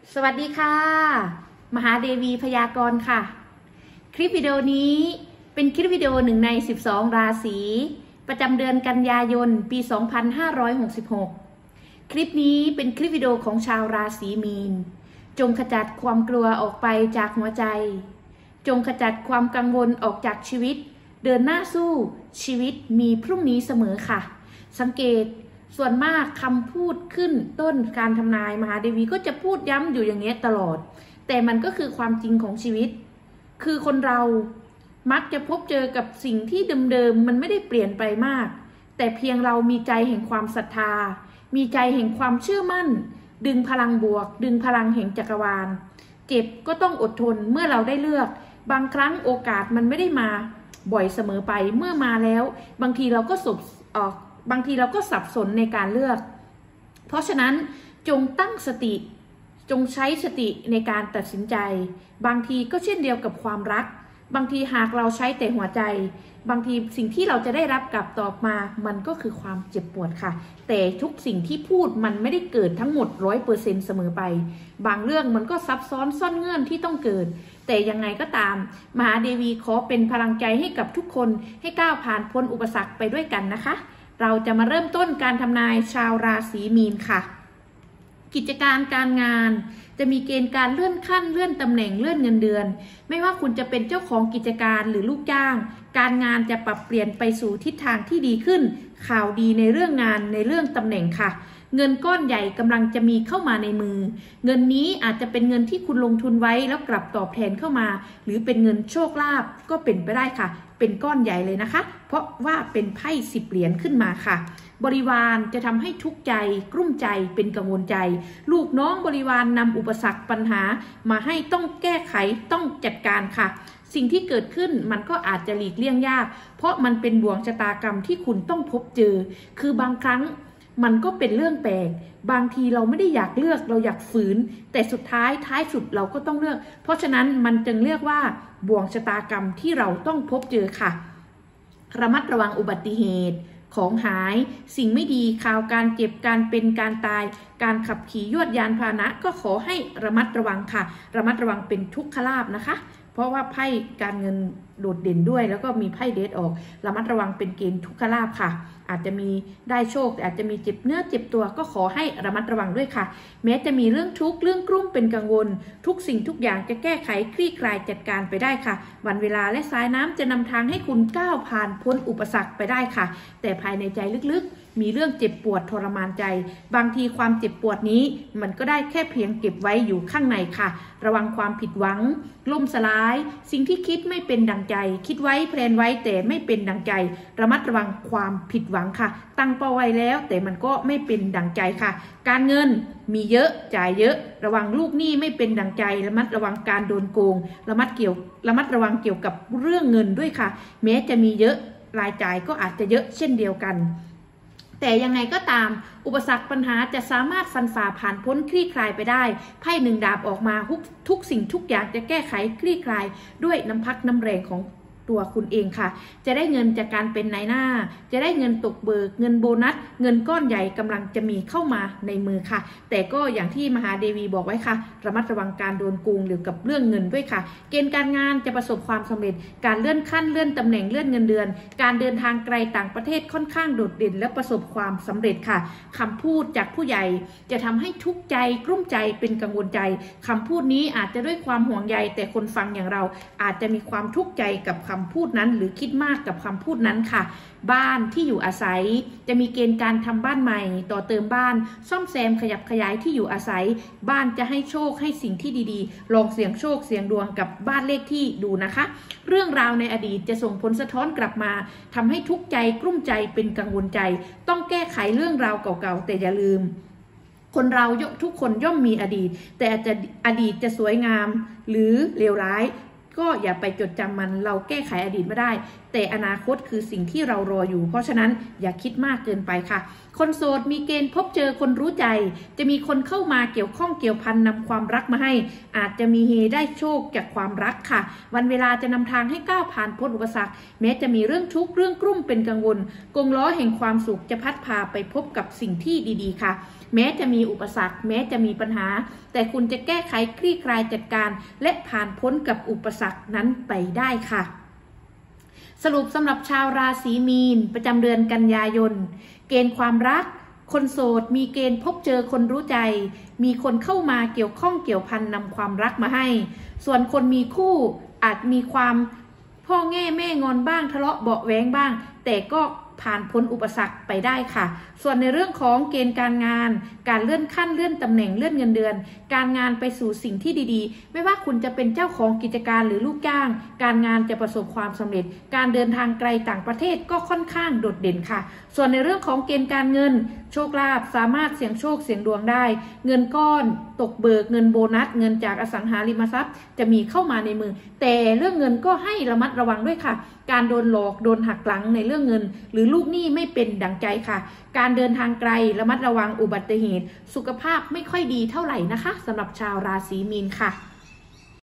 สวัสดีค่ะมหาเดวีพยากรณ์ค่ะคลิปวิดีโอนี้เป็นคลิปวิดีโอหนึ่งใน12ราศีประจำเดือนกันยายนปี2566คลิปนี้เป็นคลิปวิดีโอของชาวราศีมีนจงขจัดความกลัวออกไปจากหัวใจจงขจัดความกังวลออกจากชีวิตเดินหน้าสู้ชีวิตมีพรุ่งนี้เสมอค่ะสังเกตส่วนมากคำพูดขึ้นต้นการทำนายมหาเดวีก็จะพูดย้ำอยู่อย่างนี้ตลอดแต่มันก็คือความจริงของชีวิตคือคนเรามักจะพบเจอกับสิ่งที่เดิมๆมันไม่ได้เปลี่ยนไปมากแต่เพียงเรามีใจแห่งความศรัทธามีใจแห่งความเชื่อมั่นดึงพลังบวกดึงพลังแห่งจักรวาลเจ็บก็ต้องอดทนเมื่อเราได้เลือกบางครั้งโอกาสมันไม่ได้มาบ่อยเสมอไปเมื่อมาแล้วบางทีเราก็สับสนในการเลือกเพราะฉะนั้นจงตั้งสติจงใช้สติในการตัดสินใจบางทีก็เช่นเดียวกับความรักบางทีหากเราใช้แต่หัวใจบางทีสิ่งที่เราจะได้รับกลับตอบมามันก็คือความเจ็บปวดค่ะแต่ทุกสิ่งที่พูดมันไม่ได้เกิดทั้งหมด 100% เสมอไปบางเรื่องมันก็ซับซ้อนซ่อนเงื่อนที่ต้องเกิดแต่ยังไงก็ตามมหาเดวีขอเป็นพลังใจให้กับทุกคนให้ก้าวผ่านพ้นอุปสรรคไปด้วยกันนะคะเราจะมาเริ่มต้นการทำนายชาวราศีมีนค่ะกิจการงานจะมีเกณฑ์การเลื่อนขั้นเลื่อนตำแหน่งเลื่อนเงินเดือนไม่ว่าคุณจะเป็นเจ้าของกิจการหรือลูกจ้างการงานจะปรับเปลี่ยนไปสู่ทิศทางที่ดีขึ้นข่าวดีในเรื่องงานในเรื่องตำแหน่งค่ะเงินก้อนใหญ่กำลังจะมีเข้ามาในมือเงินนี้อาจจะเป็นเงินที่คุณลงทุนไว้แล้วกลับตอบแทนเข้ามาหรือเป็นเงินโชคลาภก็เป็นไปได้ค่ะเป็นก้อนใหญ่เลยนะคะเพราะว่าเป็นไพ่10 เหรียญขึ้นมาค่ะบริวารจะทำให้ทุกข์ใจกลุ้มใจเป็นกังวลใจลูกน้องบริวารนำอุปสรรคปัญหามาให้ต้องแก้ไขต้องจัดการค่ะสิ่งที่เกิดขึ้นมันก็อาจจะหลีกเลี่ยงยากเพราะมันเป็นบ่วงชะตากรรมที่คุณต้องพบเจอคือบางครั้งมันก็เป็นเรื่องแปลกบางทีเราไม่ได้อยากเลือกเราอยากฝืนแต่สุดท้ายสุดเราก็ต้องเลือกเพราะฉะนั้นมันจึงเรียกว่าบ่วงชะตากรรมที่เราต้องพบเจอค่ะระมัดระวังอุบัติเหตุของหายสิ่งไม่ดีข่าวการเจ็บการเป็นการตายการขับขี่ยวดยานพาหนะก็ขอให้ระมัดระวังค่ะระมัดระวังเป็นทุกขลาภนะคะเพราะว่าไพ่การเงินโดดเด่นด้วยแล้วก็มีไพ่เดชออกระมัดระวังเป็นเกณฑ์ทุกขลาภค่ะอาจจะมีได้โชคอาจจะมีเจ็บเนื้อเจ็บตัวก็ขอให้ระมัดระวังด้วยค่ะแม้จะมีเรื่องทุกข์เรื่องกลุ้มเป็นกังวลทุกสิ่งทุกอย่างจะแก้ไขคลี่คลายจัดการไปได้ค่ะวันเวลาและสายน้ำจะนำทางให้คุณก้าวผ่านพ้นอุปสรรคไปได้ค่ะแต่ภายในใจลึกๆมีเรื่องเจ็บปวดทรมานใจบางทีความเจ็บปวดนี้มันก็ได้แค่เพียงเก็บไว้อยู่ข้างในค่ะระวังความผิดหวังล่มสลายสิ่งที่คิดไม่เป็นดังใจคิดไว้แพลนไว้แต่ไม่เป็นดังใจระมัดระวังความผิดหวังค่ะตั้งเป้าไว้แล้วแต่มันก็ไม่เป็นดังใจค่ะการเงินมีเยอะจ่ายเยอะระวังลูกหนี้ไม่เป็นดังใจระมัดระวังการโดนโกงระมัดระวังเกี่ยวกับเรื่องเงินด้วยค่ะแม้จะมีเยอะรายจ่ายก็อาจจะเยอะเช่นเดียวกันแต่ยังไงก็ตามอุปสรรคปัญหาจะสามารถฟันฝ่าผ่านพ้นคลี่คลายไปได้ไพ่1 ดาบออกมาทุกสิ่งทุกอย่างจะแก้ไขคลี่คลายด้วยน้ำพักน้ำแรงของตัวคุณเองค่ะจะได้เงินจากการเป็นนายหน้าจะได้เงินตกเบิกเงินโบนัสเงินก้อนใหญ่กำลังจะมีเข้ามาในมือค่ะแต่ก็อย่างที่มหาเดวีบอกไว้ค่ะระมัดระวังการโดนโกงหรือกับเรื่องเงินด้วยค่ะเกณฑ์การงานจะประสบความสำเร็จการเลื่อนขั้นเลื่อนตำแหน่งเลื่อนเงินเดือนการเดินทางไกลต่างประเทศค่อนข้างโดดเด่นและประสบความสำเร็จค่ะคำพูดจากผู้ใหญ่จะทำให้ทุกข์ใจกลุ้มใจเป็นกังวลใจคำพูดนี้อาจจะด้วยความห่วงใยแต่คนฟังอย่างเราอาจจะมีความทุกข์ใจกับคำพูดนั้นหรือคิดมากกับคำพูดนั้นค่ะบ้านที่อยู่อาศัยจะมีเกณฑ์การทำบ้านใหม่ต่อเติมบ้านซ่อมแซมขยับขยายที่อยู่อาศัยบ้านจะให้โชคให้สิ่งที่ดีๆลองเสี่ยงโชคเสี่ยงดวงกับบ้านเลขที่ดูนะคะเรื่องราวในอดีตจะส่งผลสะท้อนกลับมาทำให้ทุกข์ใจกลุ้มใจเป็นกังวลใจต้องแก้ไขเรื่องราวเก่าๆแต่อย่าลืมคนเราทุกคนย่อมมีอดีตแต่อาจจะอดีตจะสวยงามหรือเลวร้ายก็อย่าไปจดจำมันเราแก้ไขอดีตไม่ได้แต่อนาคตคือสิ่งที่เรารออยู่เพราะฉะนั้นอย่าคิดมากเกินไปค่ะคนโสดมีเกณฑ์พบเจอคนรู้ใจจะมีคนเข้ามาเกี่ยวข้องเกี่ยวพันนำความรักมาให้อาจจะมีเฮได้โชคจากความรักค่ะวันเวลาจะนำทางให้ก้าวผ่านพ้นอุปสรรคแม้จะมีเรื่องทุกข์เรื่องกลุ้มเป็นกังวลกงล้อแห่งความสุขจะพัดพาไปพบกับสิ่งที่ดีๆค่ะแม้จะมีอุปสรรคแม้จะมีปัญหาแต่คุณจะแก้ไขคลี่คลายจัดการและผ่านพ้นกับอุปสรรคนั้นไปได้ค่ะสรุปสำหรับชาวราศีมีนประจำเดือนกันยายนเกณฑ์ความรักคนโสดมีเกณฑ์พบเจอคนรู้ใจมีคนเข้ามาเกี่ยวข้องเกี่ยวพันนำความรักมาให้ส่วนคนมีคู่อาจมีความพ่อแง่แม่งอนบ้างทะเลาะเบาะแว้งบ้างแต่ก็ผ่านพ้นอุปสรรคไปได้ค่ะส่วนในเรื่องของเกณฑ์การงานการเลื่อนขั้นเลื่อนตำแหน่งเลื่อนเงินเดือนการงานไปสู่สิ่งที่ดีๆไม่ว่าคุณจะเป็นเจ้าของกิจการหรือลูกจ้างการงานจะประสบความสำเร็จการเดินทางไกลต่างประเทศก็ค่อนข้างโดดเด่นค่ะส่วนในเรื่องของเกณฑ์การเงินโชคลาภสามารถเสี่ยงโชคเสี่ยงดวงได้เงินก้อนตกเบิกเงินโบนัสเงินจากอสังหาริมทรัพย์จะมีเข้ามาในมือแต่เรื่องเงินก็ให้ระมัดระวังด้วยค่ะการโดนหลอกโดนหักหลังในเรื่องเงินหรือลูกหนี้ไม่เป็นดั่งใจค่ะการเดินทางไกลระมัดระวังอุบัติเหตุสุขภาพไม่ค่อยดีเท่าไหร่นะคะสำหรับชาวราศีมีนค่ะ